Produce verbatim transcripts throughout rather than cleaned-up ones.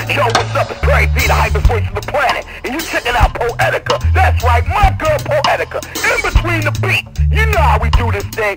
Yo, what's up? It's Craig B, the hypest voice of the planet, and you checking out Poetica. That's right, my girl Poetica. In between the beats, you know how we do this thing.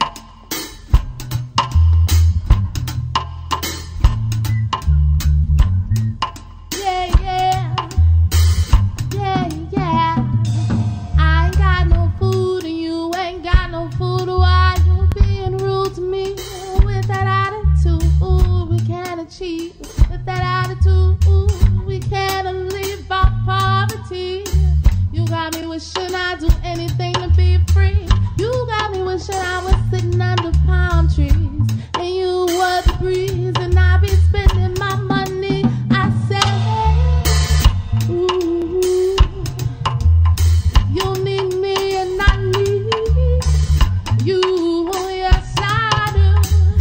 Yeah, yeah, yeah, yeah. I ain't got no food and you ain't got no food. Why you being rude to me with that attitude? Ooh, we can't achieve with that attitude. Ooh, we can't leave our poverty. You got me wishing I'd do anything to be free. You got me wishing I was sitting under palm trees and you were the breeze and I'd be spending my money. I said, ooh, you need me and I need you. Yes, I do.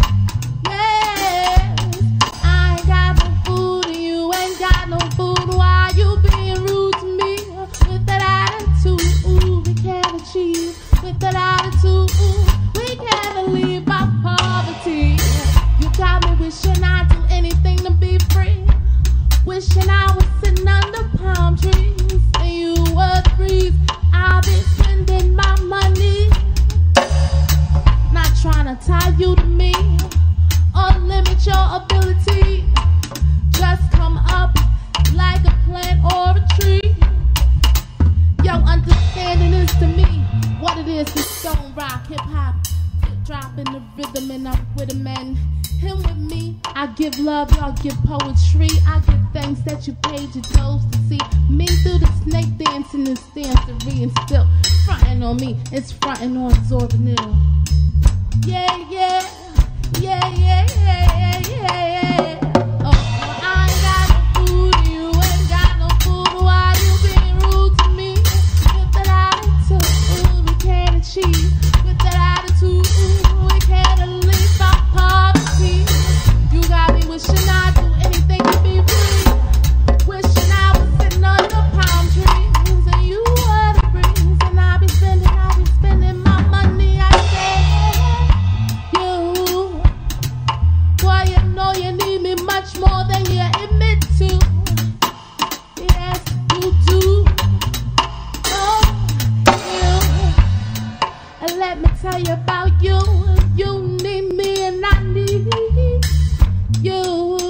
Yes, I ain't got no food and you ain't got no food. Why you being rude to me with that attitude? Ooh, we can't achieve with that attitude. Ooh, we can't leave our poverty. You got me wishing I'd do anything to be free. Wishing I was sitting under palm trees and you were the breeze. I'll be spending my money. Not trying to tie you to me or limit your ability. Just come up like a plant or a tree. Yo, understanding is to me what it is to stone rock, hip hop, dropping the rhythm and up with a man. Him with me, I give love, y'all give poetry. I give things that you paid your toes to see. Me through the snake dancing and dancery and still frontin' on me. It's frontin' on Zorbanil. Yeah, yeah, yeah, yeah, yeah, yeah, yeah. Oh, I ain't got no food, you ain't got no food. Why you being rude to me with that attitude? Ooh, we can't achieve with that attitude. Ooh, we can't leave our poverty. You got me wishing I'd do anything to be free. Wishing I was sitting under palm trees and you were the breeze. And I'll be spending, I'll be spending my money. I said, you, boy, you know you need me much more than you admit to. Yes, you do. Oh, you. And let me tell you about you. You need me and I need you.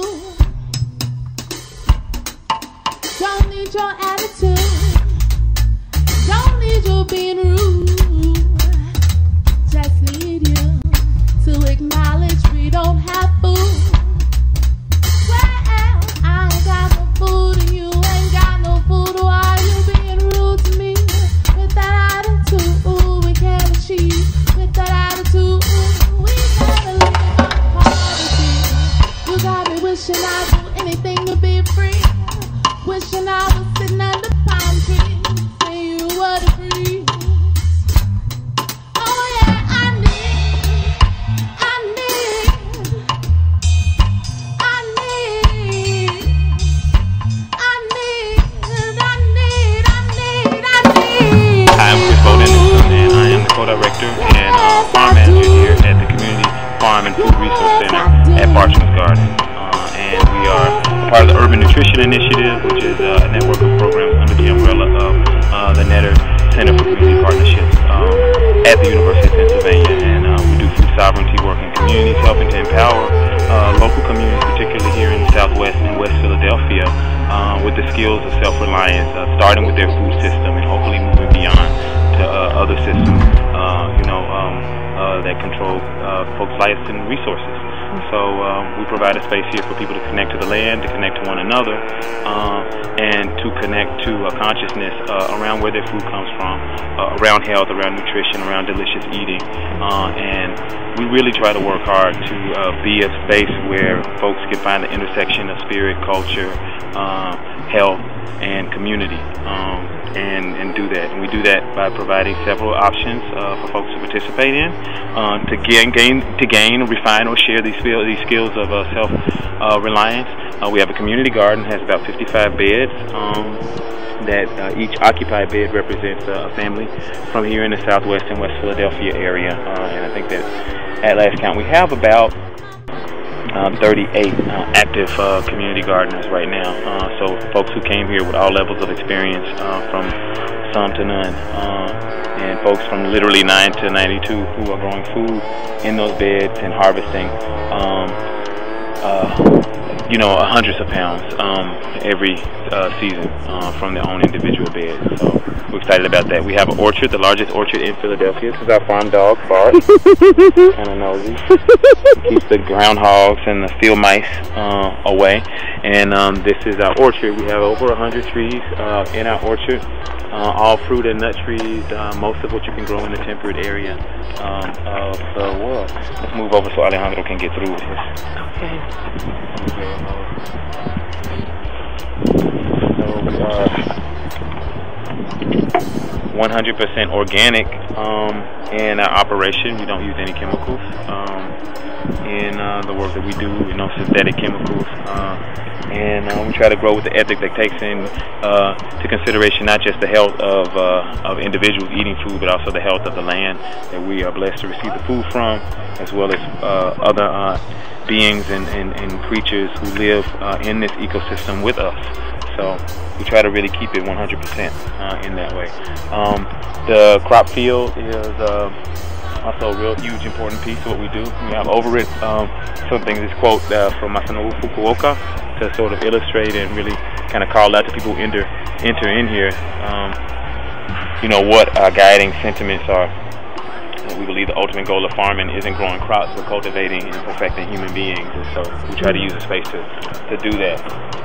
Don't need your attitude. Don't need you being rude. Just need you to acknowledge we don't have food. Well, I ain't got no food and you ain't got no food. Why you being rude to me with that attitude? Ooh, we can't achieve with that attitude. Ooh, we gotta leave our poverty. You got me wishing I'd do anything to be free. Wishing I was sitting under palm trees and you were the breeze. Oh yeah, I need, I need, I need, I need, I need, I need, I need. Hi, I'm Chris Bowden, and I am the co-director and uh, farm manager here at the Community Farm and Food Resource Center at Bartrum's Garden. Uh, and we are part of the Urban Nutrition Initiative, which is uh, a network of programs under the umbrella of uh, the Netter Center for Community Partnerships um, at the University of Pennsylvania. And uh, we do food sovereignty work in communities, helping to empower uh, local communities, particularly here in Southwest and West Philadelphia, uh, with the skills of self-reliance, uh, starting with their food system and hopefully moving beyond to uh, other systems, uh, you know, um, uh, that control uh, folks' lives and resources. So um, we provide a space here for people to connect to the land, to connect to one another, uh, and to connect to a consciousness uh, around where their food comes from, uh, around health, around nutrition, around delicious eating. Uh, and we really try to work hard to uh, be a space where folks can find the intersection of spirit, culture, uh, health, and community, um, and, and do that. And we do that by providing several options uh, for folks to participate in, uh, to gain, gain, to gain, refine, or share these, these skills of uh, self-reliance. Uh, uh, we have a community garden, has about fifty-five beds. Um, that uh, each occupied bed represents uh, a family from here in the Southwest and West Philadelphia area. Uh, and I think that at last count we have about uh, thirty-eight uh, active uh, community gardeners right now. Uh, so folks who came here with all levels of experience, uh, from some to none, uh, and folks from literally nine to ninety-two who are growing food in those beds and harvesting, um, uh, you know, hundreds of pounds um, every uh, season uh, from their own individual beds. So we're excited about that. We have an orchard, the largest orchard in Philadelphia. This is our farm dog, Bart. Kind of nosy. Keeps the groundhogs and the field mice uh, away. And um, this is our orchard. We have over one hundred trees uh, in our orchard. Uh, all fruit and nut trees, uh, most of what you can grow in the temperate area um, of the world. Let's move over so Alejandro can get through with this. Okay. So we are one hundred percent organic um, in our operation. We don't use any chemicals um, in uh, the work that we do. No synthetic chemicals. Uh, And uh, we try to grow with the ethic that takes in uh, to consideration not just the health of uh, of individuals eating food, but also the health of the land that we are blessed to receive the food from, as well as uh, other uh, beings and, and, and creatures who live uh, in this ecosystem with us. So we try to really keep it one hundred percent uh, in that way. Um, the crop field is uh, also a real huge important piece of what we do. We have over it um, something, this quote uh, from Masanobu Fukuoka, to sort of illustrate and really kind of call out to people who enter, enter in here, um, you know, what our guiding sentiments are. And we believe the ultimate goal of farming isn't growing crops, but cultivating and perfecting human beings. And so we try to use the space to, to do that.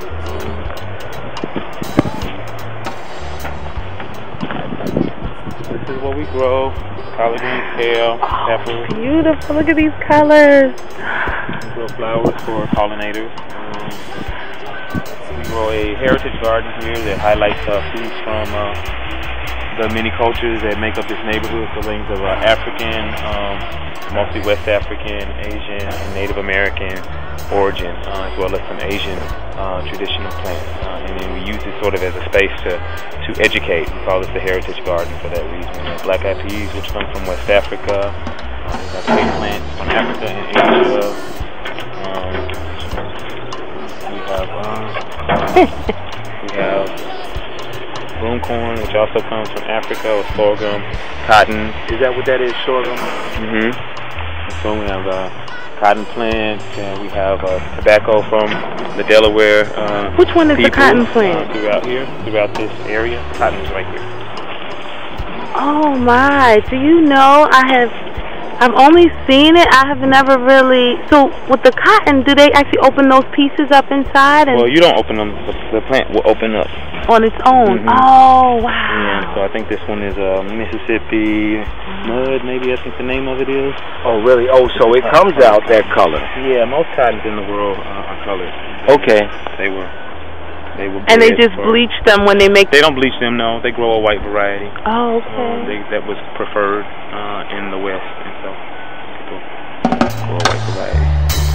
This is what we grow: collard greens, kale, peppers. Oh, beautiful. Look at these colors. We grow flowers for pollinators. Um, we grow a heritage garden here that highlights uh, foods from uh, the many cultures that make up this neighborhood. So things of uh, African, um, mostly West African, Asian, and Native American origin, uh, as well as some Asian uh, traditional plants. Uh, and then we use it sort of as a space to, to educate. We call this the heritage garden for that reason. We have black-eyed peas, which come from West Africa. Uh, we have EggPlant from Africa and Asia. Um, we have um, we have broom corn, which also comes from Africa, or sorghum, cotton. Is that what that is, sorghum? Mm-hmm. So we have uh, cotton plants, and we have uh, tobacco from the Delaware. Uh, Which one is the cotton uh, plant? throughout here, throughout this area. Cotton is right here. Oh my! Do you know I have? I've only seen it. I have never really. So with the cotton, do they actually open those pieces up inside? And Well, you don't open them. The, the plant will open up on its own. Mm-hmm. Oh wow! Yeah. So I think this one is uh, Mississippi mud. Maybe I think the name of it is. Oh, really? Oh, so it comes out that color. Yeah, most cottons in the world uh, are colored. Okay. They were. They were. And they bred just for- bleach them when they make. They don't bleach them. No, they grow a white variety. Oh, okay. Um, they, that was preferred uh, in the West, and so people grow a white variety.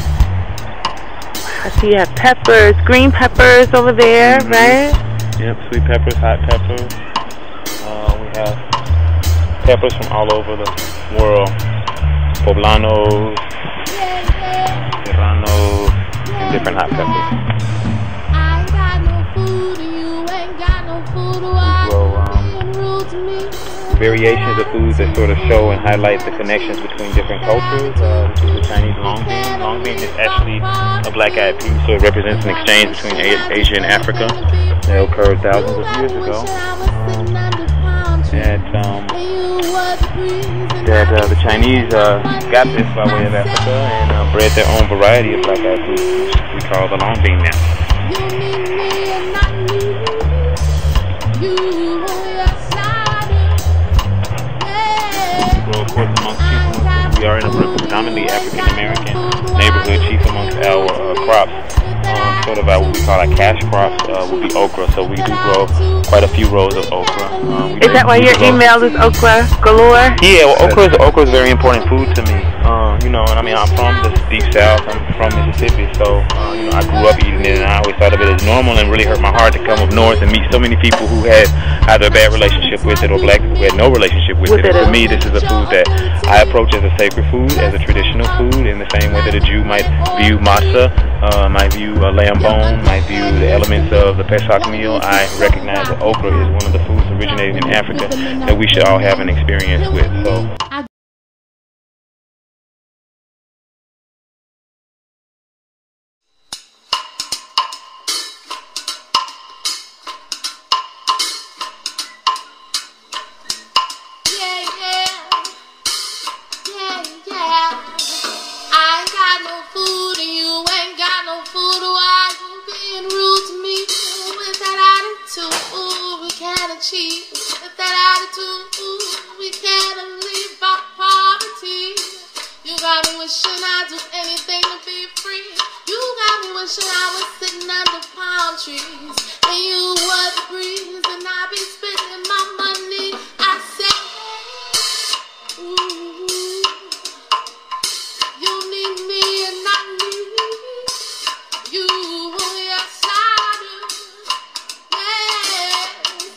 I see you have peppers, green peppers over there, Mm-hmm. right? Yep, sweet peppers, hot peppers. Uh, we have peppers from all over the world. Poblanos, serranos, and different hot peppers. I ain't got no food, you ain't got no food. Why grow, um, you being rude to me? Variations of foods that sort of show and highlight the connections between different cultures. Uh, this is the Chinese long bean. Long bean is actually a black-eyed pea, so it represents an exchange between A- Asia and Africa that occurred thousands of years ago. That, um, that uh, the Chinese uh, got this by way of Africa and uh, bred their own variety of black-eyed food, which we call the long bean now. You need me and not me. You, yes I do. Grow, of course, amongst chief amongst, we are in a predominantly African-American neighborhood. Chief amongst our uh, crops um, sort of our, what we call our cash crops uh, would be okra. So we do grow quite a few rows of okra. Um, is that why your email is okra galore? Yeah, well, okra is, okra is a very important food to me. Uh, you know, and I mean, I'm from the deep south. I'm from Mississippi, so uh, you know, I grew up eating it, and I always thought of it as normal, and really hurt my heart to come up north and meet so many people who had either a bad relationship with it or black people who had no relationship with, with it. it. For me, this is a food that I approach as a sacred food, as a traditional food, in the same way that a Jew might view matzah, uh, might view a lamb bone, might view the elements of the Pesach meal. I recognize that okra is one of the foods originating in Africa that we should all have an experience with. So. With that attitude, ooh, we can't leave our poverty. You got me wishing I'd do anything to be free. You got me wishing I was sitting under palm trees, and you was the breeze, and I'd be spending my money. I said, ooh, you need me and I need you. Yes, I do. Yeah.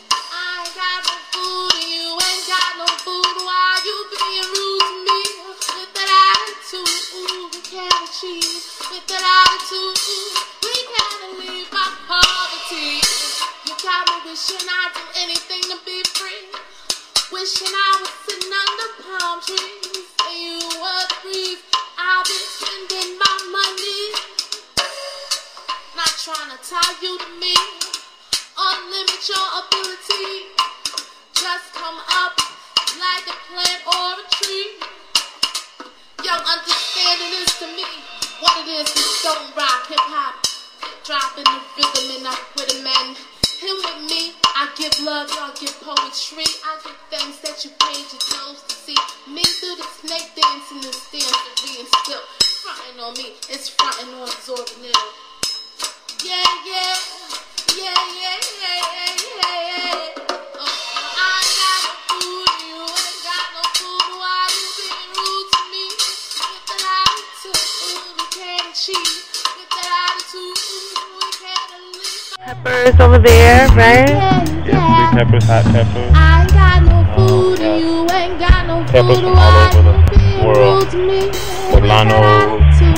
With that attitude, we can't leave our poverty. You got me wishing I'd do anything to be free. Wishing I was sitting under palm trees, and you were the breeze. I'll be spending my money. Not trying to tie you to me, unlimit your ability. Just come up like a plant or a tree. Young understanding is to me what it is to stone rock, hip hop, dropping the rhythm and I with a man. Him with me, I give love, y'all give poetry. I give things that you paid your toes to see. Me through the snake dancing and standing, being still. Frontin' on me, it's frontin' on absorbing it. Yeah, yeah, yeah, yeah, yeah, yeah, yeah, yeah. Oh, I ain't got no food, you ain't got no food. Why you being rude to me? With that attitude, we can't achieve. With that attitude, we can't live. Peppers over there, right? Yeah, sweet peppers, hot peppers. I ain't got no food, um, you ain't got no peppers food. from all over the world. Poblano,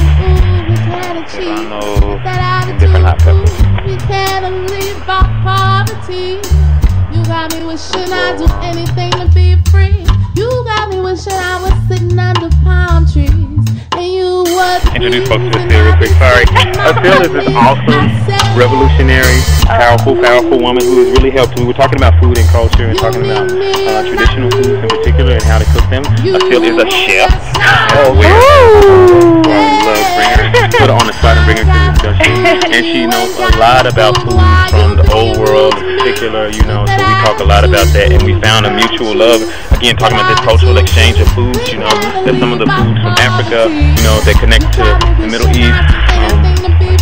Poblano, and different hot peppers. We can't leave our poverty. You got me wishing I'd do anything to be free. You got me wishing I was sitting under palm trees, and you was. Introduce folks to Estelle real quick. Sorry, Estelle is this awesome, revolutionary, powerful, powerful woman who has really helped. We were talking about food and culture and talking about uh, traditional foods in particular and how to cook them. Estelle is a chef. Oh, well, love bring her, put her on the spot and bring her to the discussion. And she knows a lot about foods from the old world in particular, you know, so we talk a lot about that. And we found a mutual love, again, talking about this cultural exchange of foods, you know, that some of the foods from Africa, you know, that connect to the Middle East. Um,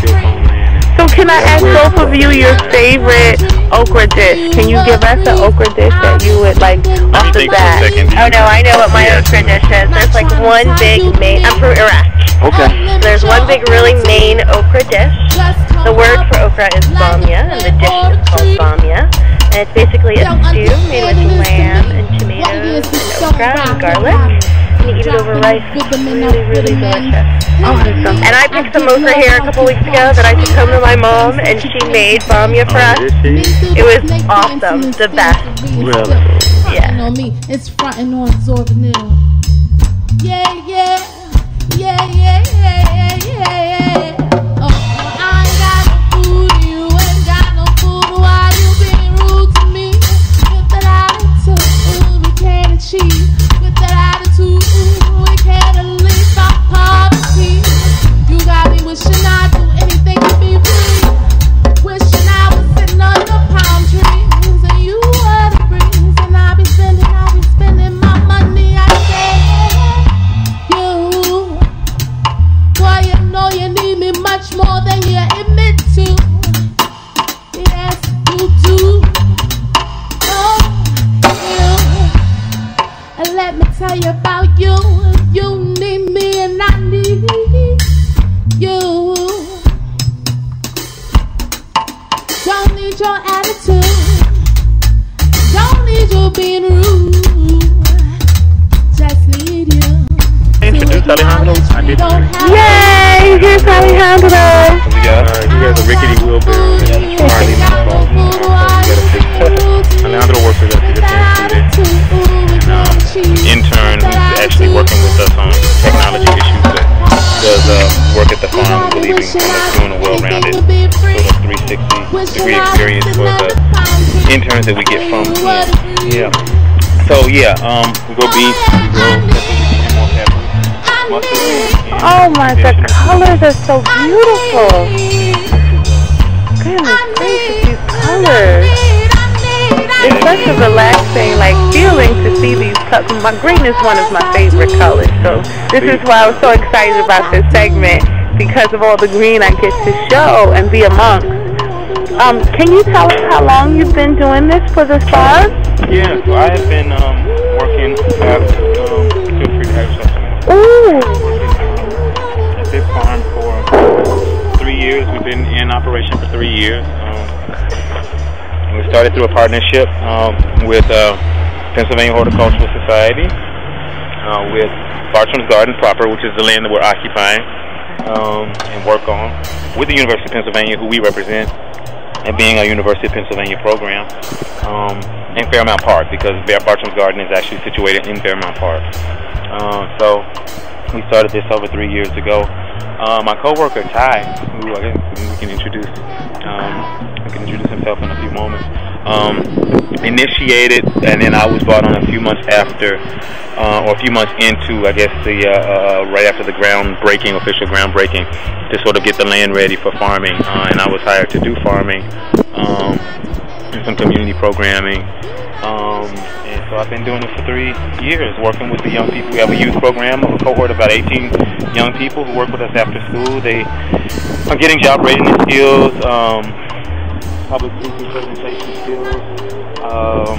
So can I ask both of you your favorite okra dish? Can you give us an okra dish that you would like off the bat? Oh no, I know what my okra dish is. There's like one big main, I'm from Iraq. Okay. There's one big really main okra dish. The word for okra is bamia, and the dish is called bamia. And it's basically a stew made with lamb and tomatoes and okra and garlic. And you eat it over rice. Really, really delicious. Awesome. And I picked some okra here a couple weeks ago that I took home to my mom, and she made bamia for us. It was awesome. The best. Really? Yeah. It's frontin' on absorbing it. Yeah, yeah. Yeah, yeah, yeah, yeah, yeah, yeah. Oh, I ain't got no food, you ain't got no food. Why you being rude to me? With that attitude, we can't achieve. With that attitude, we can't leave our poverty. You got me wishing I'd do anything to be free. Wishing I was sitting under palm trees, and you were the breeze, and I'd be spending, I'd be spending my money. I said, you, boy, you know don't need your attitude. Don't need you being rude. Just need you. Introduce Alejandro. I did. Yay! Here's Alejandro. We got, uh, he has a rickety wheelbarrow. Hardly Alejandro works with us as a student. And, um, intern who's actually working with us on technology issues, but does uh, work at the farm, we believe in kind of doing a well-rounded sort of three sixty degree experience for the interns that we get from him. Yeah. So yeah, um, we go beef, we grow more pepper, mustard. Oh my, the colors are so beautiful. Goodness gracious, these colors. It's such a relaxing, like, feeling to see these colors. My green is one of my favorite colors, so this is why I was so excited about this segment, because of all the green I get to show and be amongst. Um, can you tell us how long you've been doing this for the farm? Yeah, so I have been um, working at, um, feel free to have yourself. Ooh. Um, at this farm for three years. We've been in operation for three years. Um, We started through a partnership um, with uh, Pennsylvania Horticultural Society, uh, with Bartrum's Garden proper, which is the land that we're occupying um, and work on, with the University of Pennsylvania, who we represent, and being a University of Pennsylvania program, um, and Fairmount Park, because Bartrum's Garden is actually situated in Fairmount Park. Uh, so we started this over three years ago. Uh, my co-worker Ty, who I guess we can introduce, um, I can introduce himself in a few moments, um, initiated, and then I was brought on a few months after, uh, or a few months into, I guess, the uh, uh, right after the groundbreaking, official groundbreaking, to sort of get the land ready for farming, uh, and I was hired to do farming, um, and some community programming. Um, and so I've been doing it for three years, working with the young people. We have a youth program of a cohort of about eighteen young people who work with us after school. They are getting job readiness skills, um, public speaking presentation skills. Um,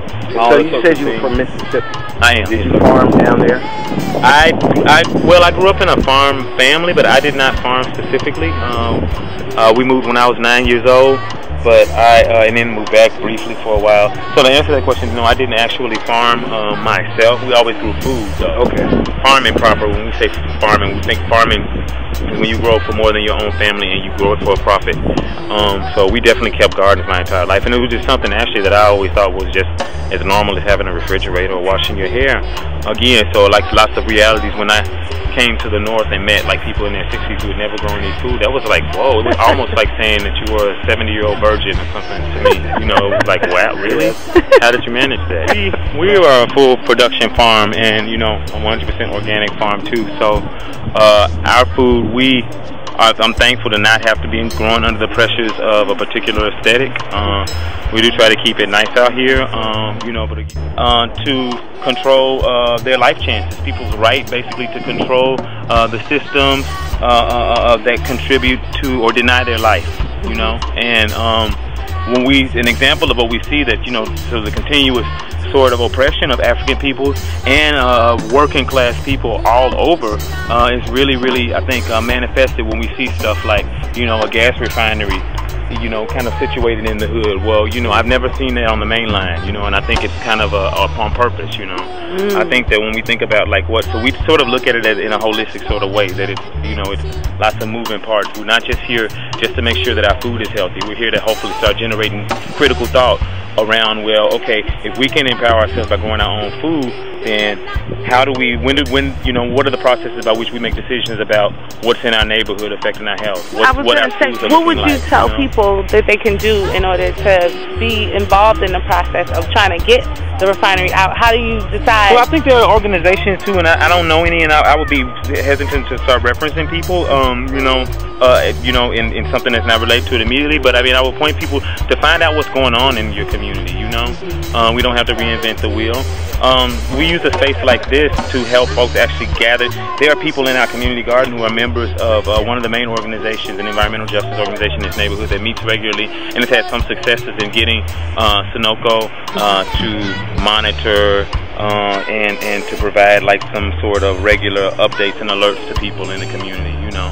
so you said you were from Mississippi. I am. Did you farm down there? I, I, well, I grew up in a farm family, but I did not farm specifically. Um, uh, we moved when I was nine years old. But I, uh, and then moved back briefly for a while. So to answer that question, no, I didn't actually farm uh, myself. We always grew food, though. Okay. Farming proper, when we say farming, we think farming is when you grow for more than your own family and you grow it for a profit. Um, so we definitely kept gardens my entire life. And it was just something, actually, that I always thought was just as normal as having a refrigerator or washing your hair. Again, so like lots of realities when I came to the north and met like people in their sixties who had never grown any food, that was like, whoa, it was almost like saying that you were a seventy year old virgin or something to me, you know, like, wow, really? How did you manage that? We, we are a full production farm and, you know, a one hundred percent organic farm too, so uh, our food, we are, I'm thankful to not have to be grown under the pressures of a particular aesthetic. Uh, we do try to keep it nice out here, um, you know, but uh, to control uh, their life chances, people's right basically to control uh, the systems uh, uh, uh, that contribute to or deny their life, you know, and um, when we, an example of what we see that, you know, so the continuous sort of oppression of African peoples and uh, working class people all over uh, is really, really, I think, uh, manifested when we see stuff like, you know, a gas refinery, you know, kind of situated in the hood. Well, you know, I've never seen that on the main line, you know, and I think it's kind of a, a, on purpose, you know. Mm. I think that when we think about like what, so we sort of look at it as, in a holistic sort of way, that it's, you know, it's lots of moving parts. We're not just here just to make sure that our food is healthy. We're here to hopefully start generating critical thought around, well, okay, if we can empower ourselves by growing our own food, then how do we, when do, when, you know, what are the processes by which we make decisions about what's in our neighborhood affecting our health? What's, I was what going to say, what would you like, tell you know? people that they can do in order to be involved in the process of trying to get the refinery out? How do you decide? Well, I think there are organizations too, and I, I don't know any, and I, I would be hesitant to start referencing people, um, you know, uh, you know, in, in something that's not related to it immediately, but I mean, I would point people to find out what's going on in your community, you know? Uh, we don't have to reinvent the wheel. Um, we use a space like this to help folks actually gather. There are people in our community garden who are members of uh, one of the main organizations, an environmental justice organization in this neighborhood that meets regularly and has had some successes in getting uh, Sunoco uh, to monitor uh, and, and to provide like some sort of regular updates and alerts to people in the community, you know.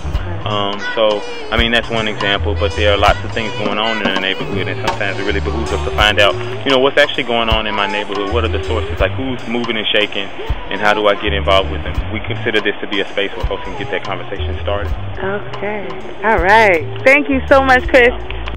Um, so, I mean, that's one example, but there are lots of things going on in the neighborhood, and sometimes it really behooves us to find out, you know, what's actually going on in my neighborhood, what are the sources, like who's moving and shaking, and how do I get involved with them. We consider this to be a space where folks can get that conversation started. Okay. All right. Thank you so much, Chris.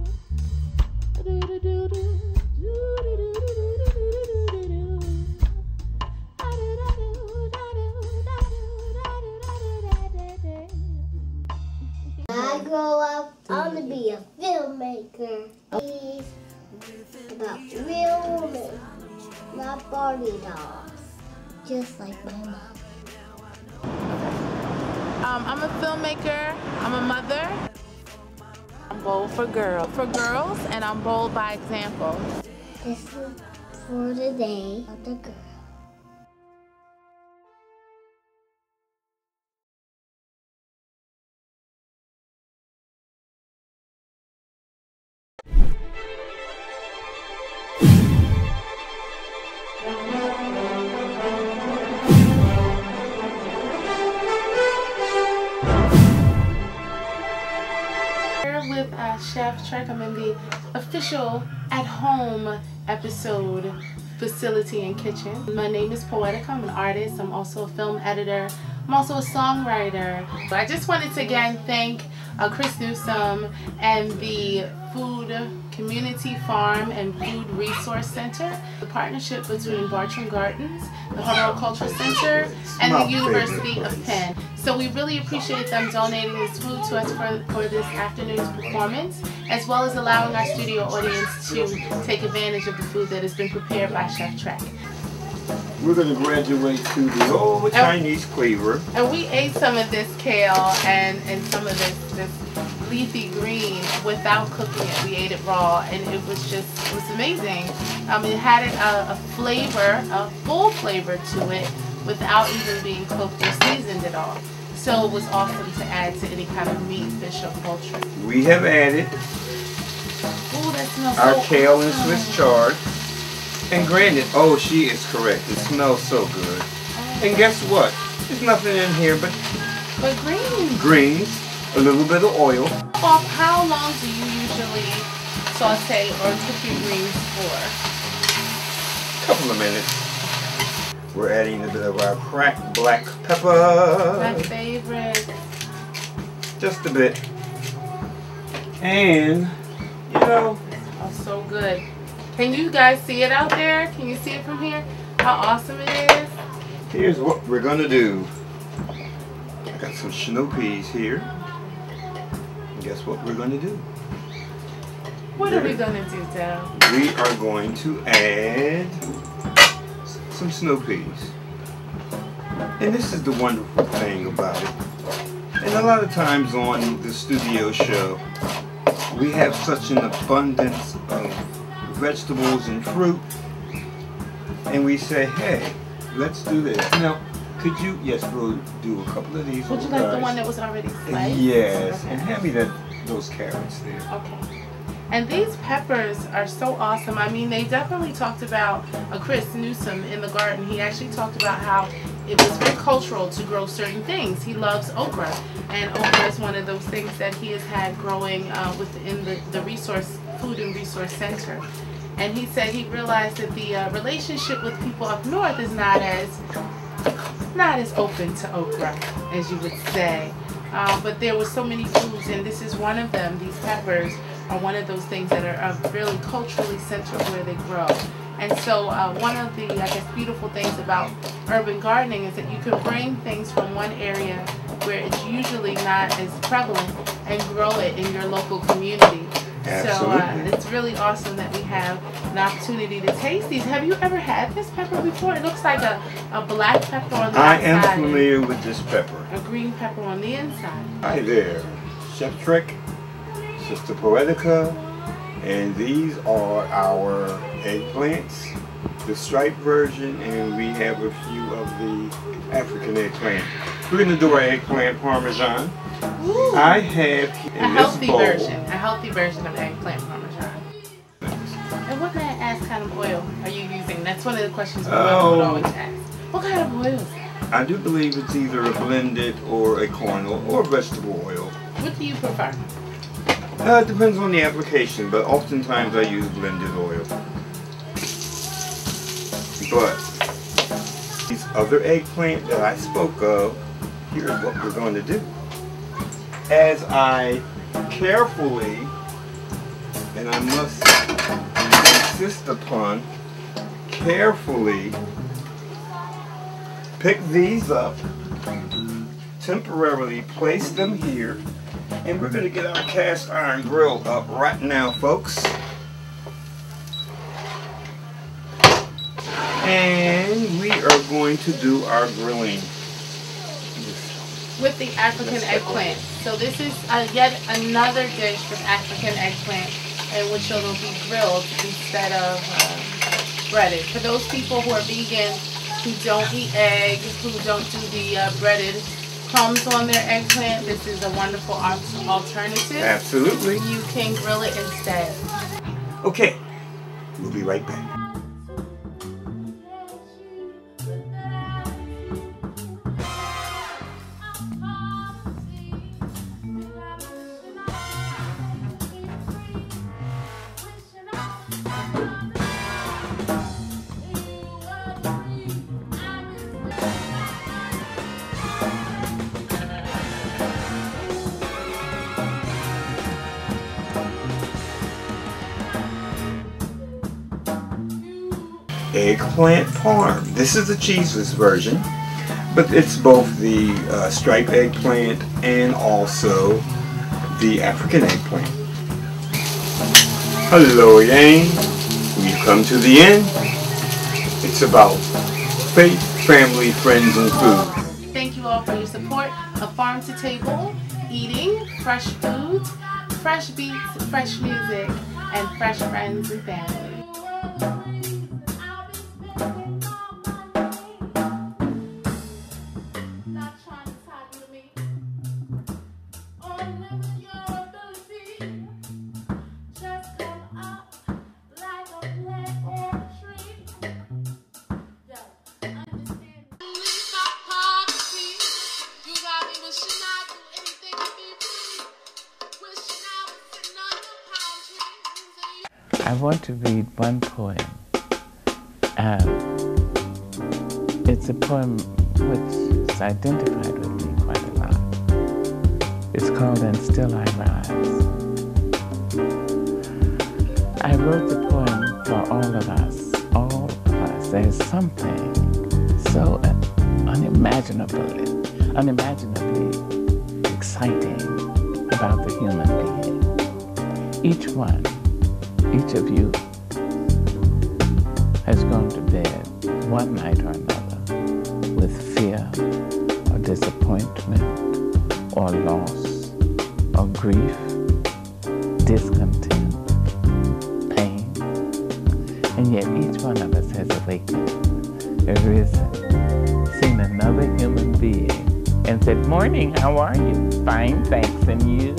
I grow up, I'm gonna be a filmmaker. It's about real women, not Barbie dolls, just like my mom. Um, I'm a filmmaker, I'm a mother. I'm bold for girls, for girls, and I'm bold by example. This is for the day of the girl. With uh, Chef Trek, I'm in the official at-home episode facility and kitchen. My name is Poetica. I'm an artist. I'm also a film editor. I'm also a songwriter. So I just wanted to again thank uh, Chris Newsome and the Food Community Farm and Food Resource Center, the partnership between Bartrum Gardens, the Horticultural Center, and the University of Penn. So we really appreciate them donating this food to us for, for this afternoon's performance, as well as allowing our studio audience to take advantage of the food that has been prepared by Chef Trek. We're going to graduate to the old and, Chinese flavor. And we ate some of this kale and, and some of this, this leafy green without cooking it. We ate it raw, and it was just, it was amazing. Um, it had a, a flavor, a full flavor to it without even being cooked or seasoned at all. So it was awesome to add to any kind of meat, fish, or poultry. We have added Ooh, that smells our so kale awesome. and Swiss chard. And granted, oh, she is correct. It smells so good. Oh. And guess what? There's nothing in here but But greens. greens, a little bit of oil. Off, how long do you usually saute or cook your greens for? A couple of minutes. We're adding a bit of our cracked black pepper. My favorite. Just a bit. And, you know. Oh, so good. Can you guys see it out there? Can you see it from here? How awesome it is. Here's what we're going to do. I got some snow peas here. And guess what we're going to do? What there. are we going to do, Del? We are going to add some snow peas. And this is the wonderful thing about it. And a lot of times on the studio show, we have such an abundance of vegetables and fruit, and we say, hey, let's do this. Now, could you, yes, we'll do a couple of these. Would you like guys. the one that was already sliced? Yes, okay. And hand me that, those carrots there. Okay. And these peppers are so awesome. I mean, they definitely talked about uh, Chris Newsome in the garden. He actually talked about how it was very cultural to grow certain things. He loves okra, and okra is one of those things that he has had growing uh, within the, the resource Food and Resource Center. And he said he realized that the uh, relationship with people up north is not as not as open to okra as you would say. Uh, but there were so many foods, and this is one of them. These peppers are one of those things that are uh, really culturally centered where they grow. And so uh, one of the, I guess, beautiful things about urban gardening is that you can bring things from one area where it's usually not as prevalent and grow it in your local community. Absolutely. So uh, it's really awesome that we have an opportunity to taste these. Have you ever had this pepper before? It looks like a, a black pepper on the I outside. am familiar with this pepper. A green pepper on the inside. Hi there, Chef Trek, Sister Poetica, and these are our eggplants, the striped version, and we have a few of the African eggplant. We're going to do our eggplant parmesan. Ooh. I have in a healthy this bowl, version, a healthy version of eggplant parmesan. And what may I ask kind of oil are you using? That's one of the questions we oh, would always ask. What kind of oil is that? I do believe it's either a blended or a corn oil or vegetable oil. What do you prefer? Uh, it depends on the application, but oftentimes I use blended oil. But these other eggplant that I spoke of, here's what we're going to do. As I carefully, and I must insist upon, carefully pick these up, temporarily place them here, and we're going to get our cast iron grill up right now, folks. And we are going to do our grilling with the African eggplant. So this is uh, yet another dish with African eggplant, and which will be grilled instead of uh, breaded. For those people who are vegan, who don't eat egg, who don't do the uh, breaded crumbs on their eggplant, this is a wonderful alternative. Absolutely. You can grill it instead. Okay, we'll be right back. Eggplant parm. This is the cheeseless version, but it's both the uh, striped eggplant and also the African eggplant. Hello Yang, we've come to the end. It's about faith, family, friends, and food. Thank you all for your support of Farm to Table, eating fresh foods, fresh beats, fresh music, and fresh friends and family. I want to read one poem. Um, it's a poem which is identified with me quite a lot. It's called And Still I Rise. I wrote the poem for all of us, all of us. There's something so unimaginably, unimaginably exciting about the human being. Each one, each of you has gone to bed one night or another with fear or disappointment or loss or grief, discontent, pain, and yet each one of us has awakened, arisen, seen another human being and said, "Morning, how are you?" "Fine, thanks, and you?"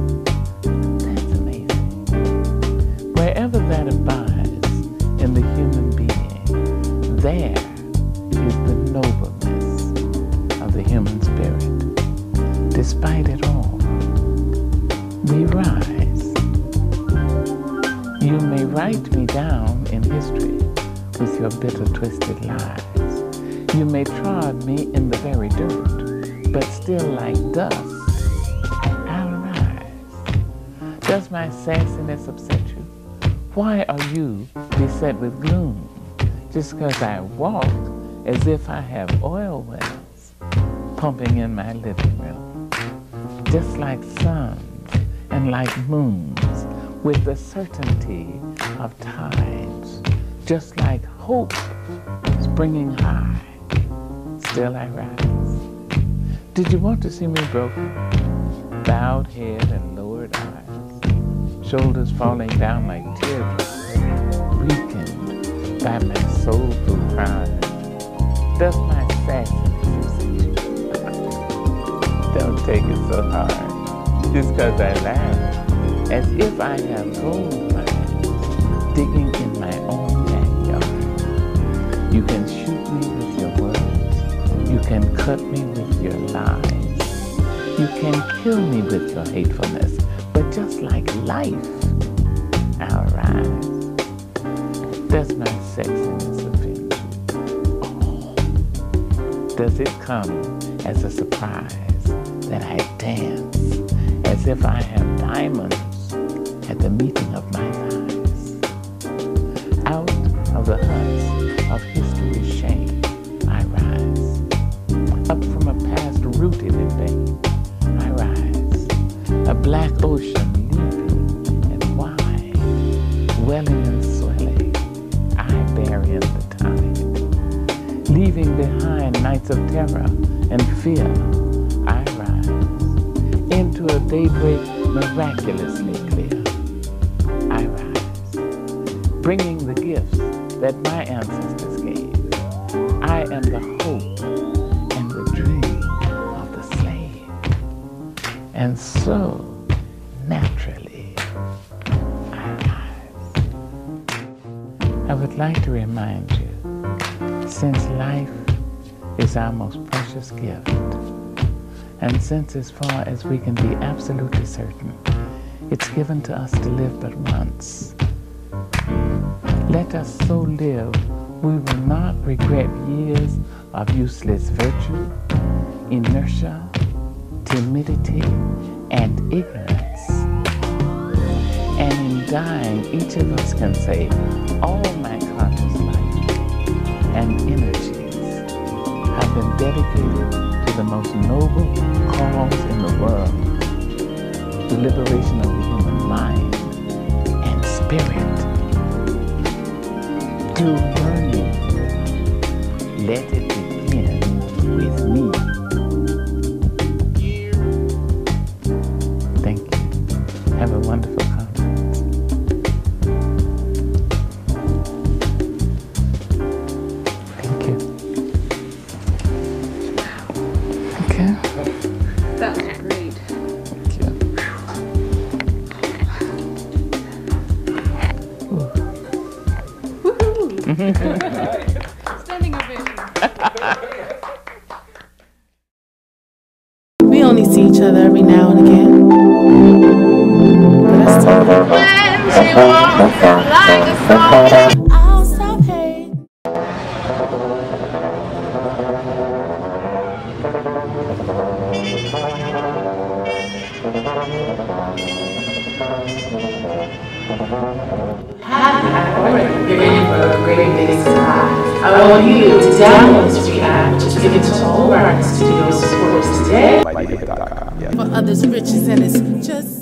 Wherever that abides in the human being, there is the nobleness of the human spirit. Despite it all, we rise. You may write me down in history with your bitter, twisted lies. You may trod me in the very dirt, but still like dust, I'll rise. Does my sassiness upset you? Why are you beset with gloom just because I walk as if I have oil wells pumping in my living room? Just like suns and like moons with the certainty of tides, just like hope springing high, still I rise. Did you want to see me broken? Bowed head and lowered eyes, shoulders falling down like teardrops, weakened by my soulful cries. Does my sassiness upset you? Don't take it so hard, just cause I laugh, as if I have gold mines digging in my own backyard. You can shoot me with your words, you can cut me with your lies, You can kill me with your hatefulness, but just like life, I'll rise. Does my sexiness offend you? Oh. Does it come as a surprise that I dance as if I have diamonds at the meeting of my thighs? Out of the huts of history's shame, I rise. Up from a past rooted in vain, I rise. A black ocean leaping and wide, welling and swelling, I bury in the tide. Leaving behind nights of terror and fear, I rise. Into a daybreak miraculously clear, I rise. Bringing the gifts that my ancestors gave. I am the hope and the dream of the slave. And so, naturally, I rise. I would like to remind you, since life is our most precious gift, and since as far as we can be absolutely certain, it's given to us to live but once, let us so live we will not regret years of useless virtue, inertia, timidity, and ignorance. And in dying, each of us can say, all my conscious life and energies have been dedicated to the most noble cause in the world, the liberation of the human mind and spirit. Through learning, let it begin with me. Thank you. Have a wonderful conference. Thank you. Okay. That was great. Thank you. Standing ovation. We only see each other every now and again. But that's still when she walks like a song. I'll stop hating. Get ready for a great big surprise. I want you to download this free app, just give it to all of our studio supporters today. For others' riches, and it's just